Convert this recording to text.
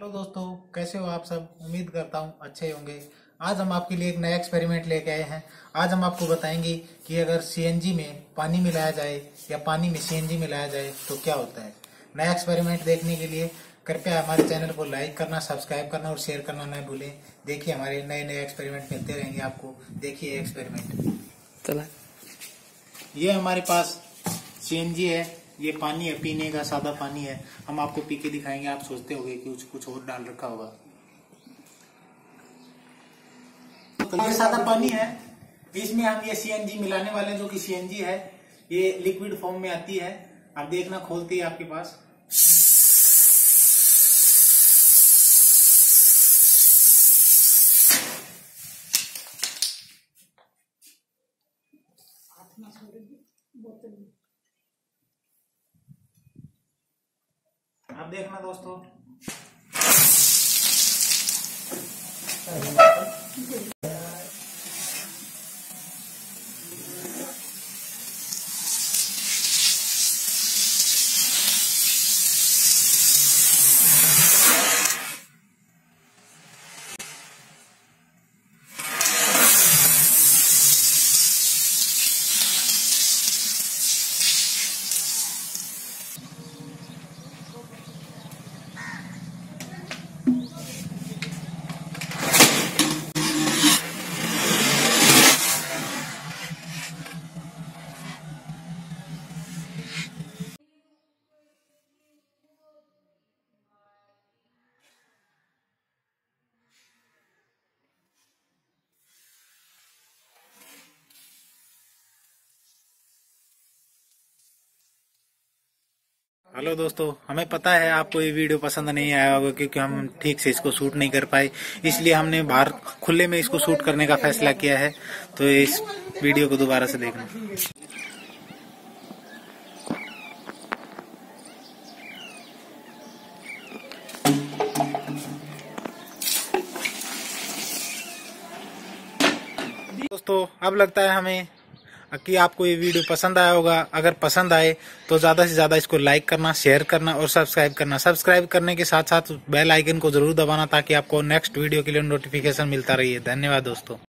Hello दोस्तों, कैसे हो आप सब। उम्मीद करता हूँ अच्छे होंगे। आज हम आपके लिए एक नया एक्सपेरिमेंट लेके आए हैं। आज हम आपको बताएंगे कि अगर सीएनजी में पानी मिलाया जाए या पानी में सीएनजी मिलाया जाए तो क्या होता है। नया एक्सपेरिमेंट देखने के लिए कृपया हमारे चैनल को लाइक करना, सब्सक्राइब करना और शेयर करना न भूलें। देखिए, हमारे नए नए एक्सपेरिमेंट मिलते रहेंगे आपको। देखिए एक्सपेरिमेंट चला। ये हमारे पास सीएनजी है, ये पानी है, पीने का सादा पानी है। हम आपको पी के दिखाएंगे। आप सोचते होंगे कि कुछ और डाल रखा होगा। तो ये सादा पानी है, इसमें हम ये सीएनजी मिलाने वाले हैं, जो कि सीएनजी है ये लिक्विड फॉर्म में आती है। आप देखना, खोलती है आपके पास। आप देखना दोस्तों। हेलो दोस्तों, हमें पता है आपको ये वीडियो पसंद नहीं आया होगा, क्योंकि हम ठीक से इसको शूट नहीं कर पाए। इसलिए हमने बाहर खुले में इसको शूट करने का फैसला किया है। तो इस वीडियो को दोबारा से देखना। दोस्तों, अब लगता है हमें कि आपको ये वीडियो पसंद आया होगा। अगर पसंद आए तो ज़्यादा से ज़्यादा इसको लाइक करना, शेयर करना और सब्सक्राइब करना। सब्सक्राइब करने के साथ साथ बेल आइकन को जरूर दबाना, ताकि आपको नेक्स्ट वीडियो के लिए नोटिफिकेशन मिलता रहे। धन्यवाद दोस्तों।